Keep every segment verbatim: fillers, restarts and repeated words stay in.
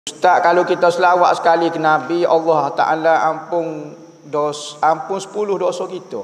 Ustaz, kalau kita selawat sekali ke Nabi, Allah Ta'ala ampun dos, ampun sepuluh dosa kita.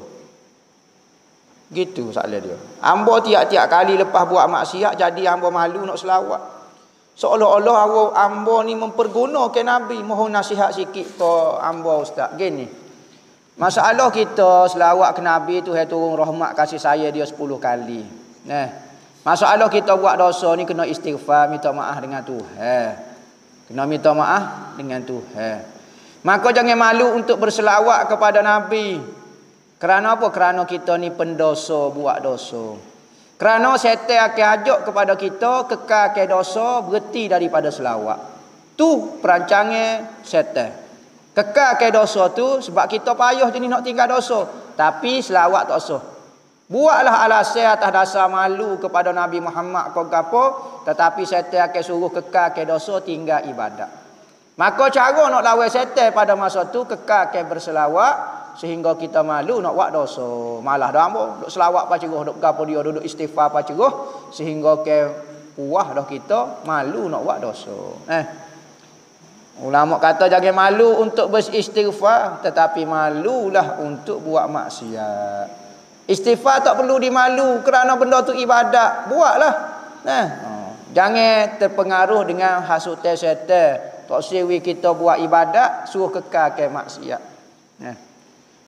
Gitu soalan dia. Hamba tiap-tiap kali lepas buat maksiat, jadi hamba malu nak selawat. Seolah-olah hamba ni mempergunakan Nabi. Mohon nasihat sikit ke hamba Ustaz. Gini, masalah kita selawat ke Nabi tu, hai turun rahmat kasih saya dia sepuluh kali. Nah, masalah kita buat dosa ni kena istighfar, minta maaf dengan Tuhan. Kena minta maaf dengan Tuhan. Maka jangan malu untuk berselawat kepada Nabi. Kerana apa? Kerana kita ni pendosa, buat dosa. Kerana syaitan akan ajak kepada kita kekal ke dosa, berhenti daripada selawat. Tu perancangan syaitan. Kekal ke dosa tu sebab kita payah jenis nak tinggal dosa, tapi selawat tak sah. Buatlah alasan atas dasar malu kepada Nabi Muhammad kau gapo, tetapi syaitan akan suruh kekal ke dosa, tinggal ibadat. Maka cara nak lawan syaitan pada masa tu kekal ke berselawat, sehingga kita malu nak buat dosa. Malah dah ambo duk selawat apa ceroh, duk gapo dia duduk istighfar apa ceroh, sehingga ke puah dah kita malu nak buat dosa. Eh. Ulama kata jangan malu untuk beristighfar, tetapi malulah untuk buat maksiat. Istighfar tak perlu dimalu kerana benda tu ibadat. Buatlah. Nah, jangan terpengaruh dengan hasutan syaitan. Tak sewi kita buat ibadat, suruh kekal ke maksiat. Nah.